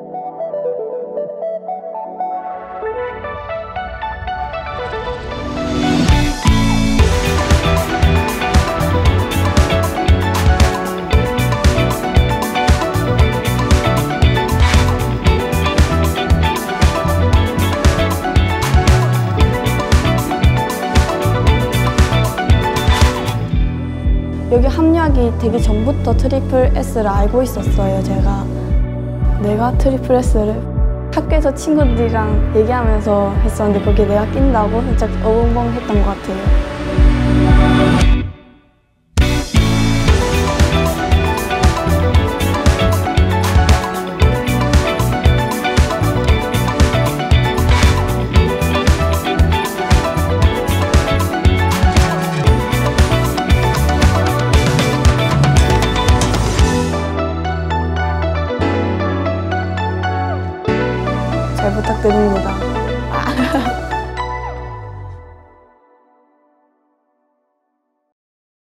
여기 합류하기 되기 전부터 트리플 S를 알고 있었어요. 내가 트리플 S를 학교에서 친구들이랑 얘기하면서 했었는데 거기에 내가 낀다고 살짝 어벙벙했던 것 같아요. 잘 부탁드립니다.